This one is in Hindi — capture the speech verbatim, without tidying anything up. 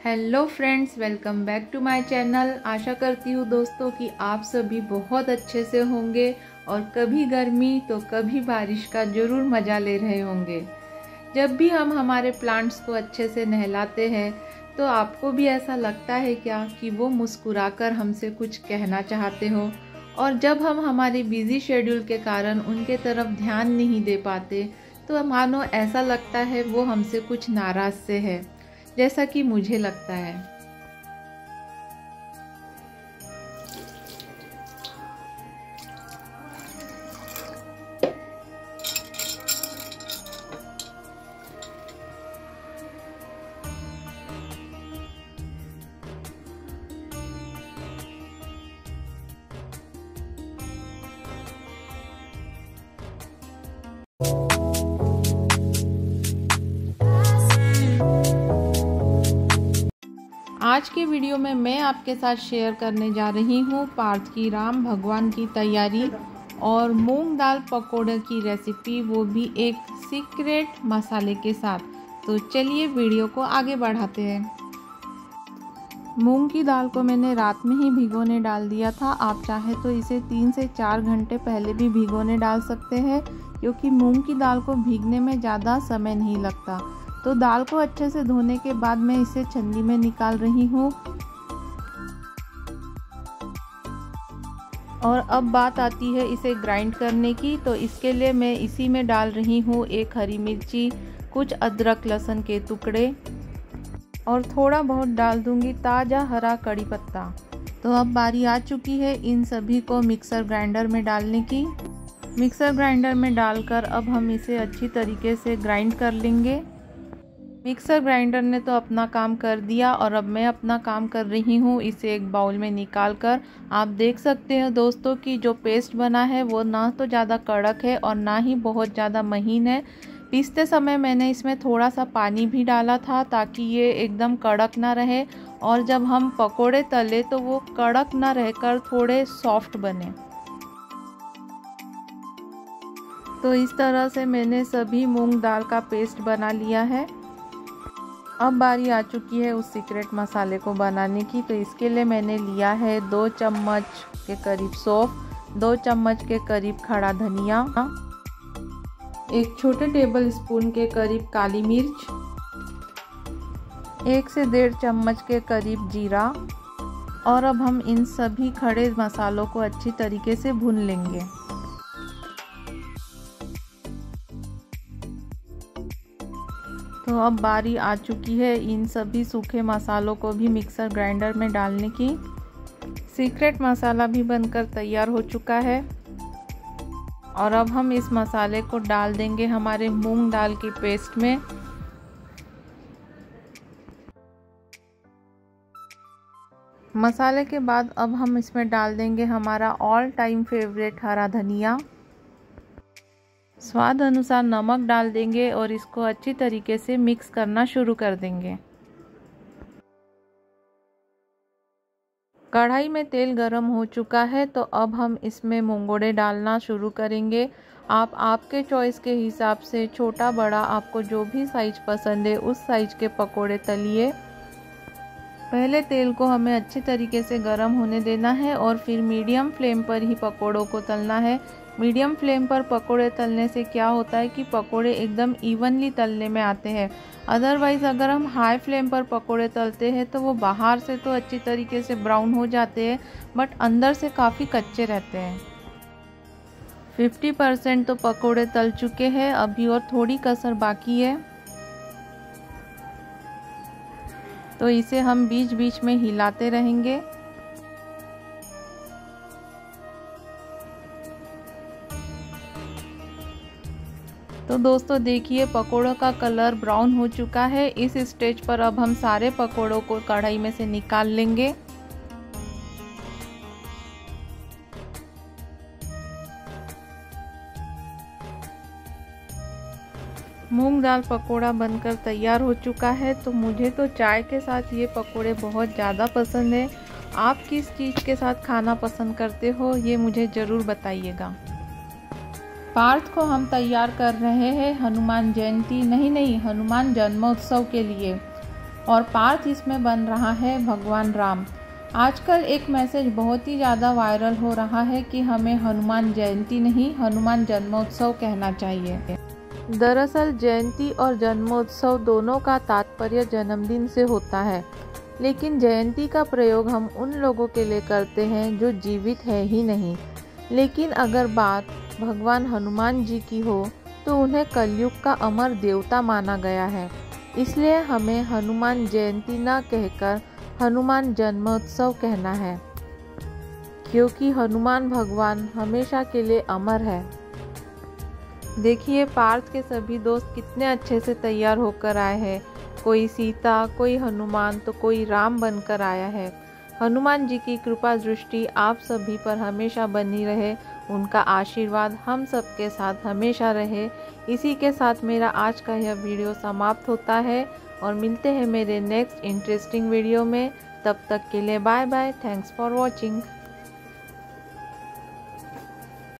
Hello friends, welcome back to my channel. आशा करती हूँ दोस्तों कि आप सभी बहुत अच्छे से होंगे और कभी गर्मी तो कभी बारिश का ज़रूर मज़ा ले रहे होंगे। जब भी हम हमारे प्लांट्स को अच्छे से नहलाते हैं तो आपको भी ऐसा लगता है क्या कि वो मुस्कुराकर हमसे कुछ कहना चाहते हो, और जब हम हमारे बिजी शेड्यूल के कारण उनके तरफ ध्यान नहीं दे पाते तो मानो ऐसा लगता है वो हमसे कुछ नाराज़ से है, जैसा कि मुझे लगता है। आज के वीडियो में मैं आपके साथ शेयर करने जा रही हूँ पार्थ की राम भगवान की तैयारी और मूंग दाल पकोड़े की रेसिपी, वो भी एक सीक्रेट मसाले के साथ। तो चलिए वीडियो को आगे बढ़ाते हैं। मूंग की दाल को मैंने रात में ही भिगोने डाल दिया था। आप चाहे तो इसे तीन से चार घंटे पहले भी भिगोने डाल सकते हैं, क्योंकि मूंग की दाल को भीगने में ज़्यादा समय नहीं लगता। तो दाल को अच्छे से धोने के बाद मैं इसे छन्नी में निकाल रही हूँ। और अब बात आती है इसे ग्राइंड करने की। तो इसके लिए मैं इसी में डाल रही हूँ एक हरी मिर्ची, कुछ अदरक लहसुन के टुकड़े और थोड़ा बहुत डाल दूँगी ताज़ा हरा कड़ी पत्ता। तो अब बारी आ चुकी है इन सभी को मिक्सर ग्राइंडर में डालने की। मिक्सर ग्राइंडर में डालकर अब हम इसे अच्छी तरीके से ग्राइंड कर लेंगे। मिक्सर ग्राइंडर ने तो अपना काम कर दिया और अब मैं अपना काम कर रही हूँ इसे एक बाउल में निकाल कर। आप देख सकते हैं दोस्तों कि जो पेस्ट बना है वो ना तो ज़्यादा कड़क है और ना ही बहुत ज़्यादा महीन है। पीसते समय मैंने इसमें थोड़ा सा पानी भी डाला था ताकि ये एकदम कड़क ना रहे, और जब हम पकोड़े तले तो वो कड़क ना रहकर थोड़े सॉफ्ट बने। तो इस तरह से मैंने सभी मूंग दाल का पेस्ट बना लिया है। अब बारी आ चुकी है उस सीक्रेट मसाले को बनाने की। तो इसके लिए मैंने लिया है दो चम्मच के करीब सौंफ, दो चम्मच के करीब खड़ा धनिया, एक छोटे टेबल स्पून के करीब काली मिर्च, एक से डेढ़ चम्मच के करीब जीरा। और अब हम इन सभी खड़े मसालों को अच्छी तरीके से भून लेंगे। तो अब बारी आ चुकी है इन सभी सूखे मसालों को भी मिक्सर ग्राइंडर में डालने की। सीक्रेट मसाला भी बनकर तैयार हो चुका है और अब हम इस मसाले को डाल देंगे हमारे मूंग दाल के पेस्ट में। मसाले के बाद अब हम इसमें डाल देंगे हमारा ऑल टाइम फेवरेट हरा धनिया। स्वाद अनुसार नमक डाल देंगे और इसको अच्छी तरीके से मिक्स करना शुरू कर देंगे। कढ़ाई में तेल गरम हो चुका है तो अब हम इसमें मूंगोड़े डालना शुरू करेंगे। आप आपके चॉइस के हिसाब से छोटा बड़ा आपको जो भी साइज पसंद है उस साइज के पकोड़े तलिए। पहले तेल को हमें अच्छी तरीके से गरम होने देना है और फिर मीडियम फ्लेम पर ही पकोड़ों को तलना है। मीडियम फ्लेम पर पकोड़े तलने से क्या होता है कि पकोड़े एकदम इवनली तलने में आते हैं। अदरवाइज़ अगर हम हाई फ्लेम पर पकोड़े तलते हैं तो वो बाहर से तो अच्छी तरीके से ब्राउन हो जाते हैं बट अंदर से काफ़ी कच्चे रहते हैं। पचास परसेंट तो पकोड़े तल चुके हैं, अभी और थोड़ी कसर बाकी है। तो इसे हम बीच बीच में हिलाते रहेंगे। तो दोस्तों देखिए पकोड़ों का कलर ब्राउन हो चुका है। इस स्टेज पर अब हम सारे पकोड़ों को कढ़ाई में से निकाल लेंगे। मूंग दाल पकोड़ा बनकर तैयार हो चुका है। तो मुझे तो चाय के साथ ये पकोड़े बहुत ज़्यादा पसंद है। आप किस चीज़ के साथ खाना पसंद करते हो ये मुझे ज़रूर बताइएगा। पार्थ को हम तैयार कर रहे हैं हनुमान जयंती नहीं नहीं हनुमान जन्मोत्सव के लिए। और पार्थ इसमें बन रहा है भगवान राम। आजकल एक मैसेज बहुत ही ज़्यादा वायरल हो रहा है कि हमें हनुमान जयंती नहीं हनुमान जन्मोत्सव कहना चाहिए। दरअसल जयंती और जन्मोत्सव दोनों का तात्पर्य जन्मदिन से होता है, लेकिन जयंती का प्रयोग हम उन लोगों के लिए करते हैं जो जीवित है ही नहीं। लेकिन अगर बात भगवान हनुमान जी की हो तो उन्हें कलयुग का अमर देवता माना गया है, इसलिए हमें हनुमान जयंती न कहकर हनुमान जन्मोत्सव कहना है, क्योंकि हनुमान भगवान हमेशा के लिए अमर है। देखिए पार्थ के सभी दोस्त कितने अच्छे से तैयार होकर आए हैं। कोई सीता, कोई हनुमान तो कोई राम बनकर आया है। हनुमान जी की कृपा दृष्टि आप सभी पर हमेशा बनी रहे, उनका आशीर्वाद हम सबके साथ हमेशा रहे। इसी के साथ मेरा आज का यह वीडियो समाप्त होता है और मिलते हैं मेरे नेक्स्ट इंटरेस्टिंग वीडियो में। तब तक के लिए bye bye. Thanks for watching.